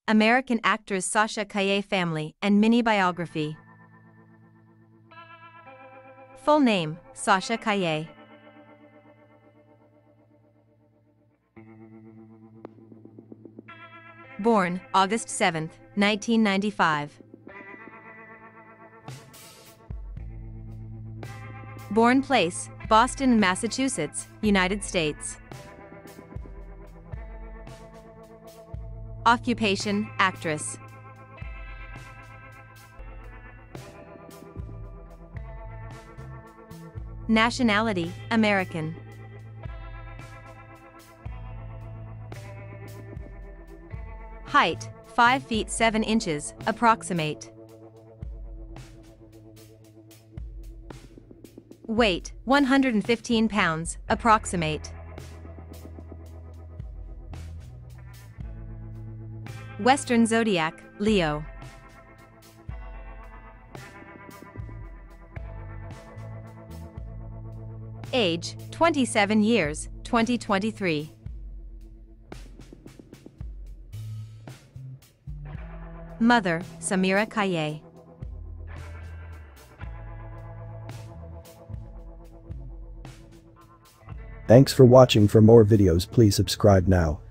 American actress Sasha Calle family and mini biography. Full name, Sasha Calle. Born, August 7, 1995. Born place, Boston, Massachusetts, United States. Occupation, actress. Nationality, American. Height, 5 feet 7 inches, approximate. Weight, 115 pounds, approximate. Western zodiac, Leo. Age, 27 years, 2023. Mother, Samira Calle. Thanks for watching. For more videos, please subscribe now.